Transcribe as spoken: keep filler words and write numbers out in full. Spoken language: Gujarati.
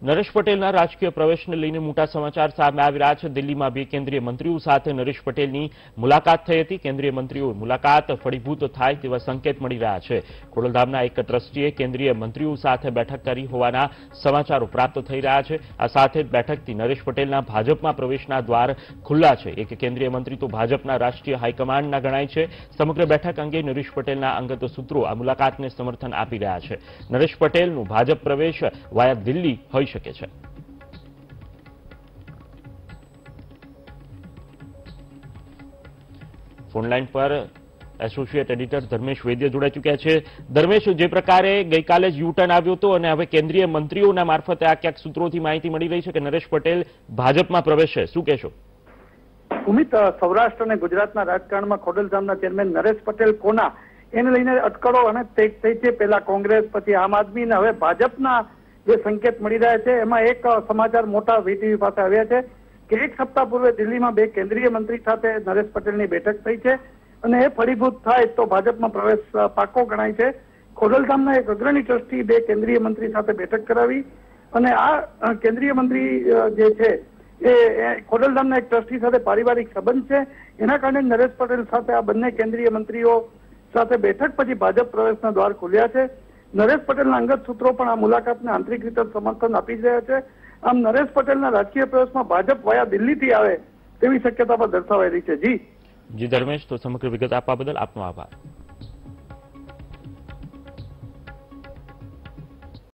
નરેશ પટેલના રાજકીય પ્રવેશને લઈને મોટા સમાચાર સામે આવી રહ્યા છે। દિલ્હીમાં બે કેન્દ્રીય મંત્રીઓ સાથે નરેશ પટેલની મુલાકાત થઈ હતી। કેન્દ્રીય મંત્રીઓ મુલાકાત ફળીભૂત થાય તેવા સંકેત મળી રહ્યા છે। ખોડલધામના એક ટ્રસ્ટીએ કેન્દ્રીય મંત્રીઓ સાથે બેઠક કરી હોવાના સમાચારો પ્રાપ્ત થઈ રહ્યા છે। આ સાથે જ બેઠકથી નરેશ પટેલના ભાજપમાં પ્રવેશના દ્વાર ખુલ્લા છે। એક કેન્દ્રીય મંત્રી તો ભાજપના રાષ્ટ્રીય હાઈકમાન્ડના ગણાય છે। સમગ્ર બેઠક અંગે નરેશ પટેલના અંગત સૂત્રો આ મુલાકાતને સમર્થન આપી રહ્યા છે। નરેશ પટેલનું ભાજપ પ્રવેશ વાયા દિલ્હી હોઈ શકે છે। ફોનલાઈન પર એસોસિએટ એડિટર ધર્મેશ વૈદ્ય જોડાઈ ચૂક્યા છે। ધર્મેશ, જે પ્રકારે ગઈકાલે જ યુટર્ન આવ્યો હતો અને હવે કેન્દ્રીય મંત્રીઓના મારફતે આ ક્યાંક સૂત્રોથી માહિતી મળી રહી છે કે નરેશ પટેલ ભાજપમાં પ્રવેશશે, શું કહેશો? ઉમિત, સૌરાષ્ટ્ર અને ગુજરાતના રાજકારણમાં ખોડલધામના ચેરમેન નરેશ પટેલ કોના એને લઈને અટકળો અને તેજ થઈ છે। પહેલા કોંગ્રેસ, પછી આમ આદમી અને હવે ભાજપના જે સંકેત મળી રહ્યા છે એમાં એક સમાચાર મોટા વીટીવી પાસે આવ્યા છે કે એક સપ્તાહ પૂર્વે દિલ્હીમાં બે કેન્દ્રીય મંત્રી સાથે નરેશ પટેલની બેઠક થઈ છે અને એ ફળીભૂત થાય તો ભાજપમાં પ્રવેશ પાકો ગણાય છે। ખોડલધામના એક અગ્રણી ટ્રસ્ટી બે કેન્દ્રીય મંત્રી સાથે બેઠક કરાવી અને આ કેન્દ્રીય મંત્રી જે છે એ ખોડલધામના એક ટ્રસ્ટી સાથે પારિવારિક સંબંધ છે, એના કારણે નરેશ પટેલ સાથે આ બંને કેન્દ્રીય મંત્રીઓ સાથે બેઠક પછી ભાજપ પ્રવેશના દ્વાર ખુલ્યા છે। નરેશ પટેલના અંગત સૂત્રો પણ આ મુલાકાતને આંતરિક રીતે સમર્થન આપી રહ્યા છે। આમ નરેશ પટેલના રાજકીય પ્રવેશમાં ભાજપ વાયા દિલ્હીથી આવે તેવી શક્યતા પણ દર્શાવાઈ રહી છે। જી જી ધર્મેશ, તો સમગ્ર વિગત આપવા બદલ આપનો આભાર।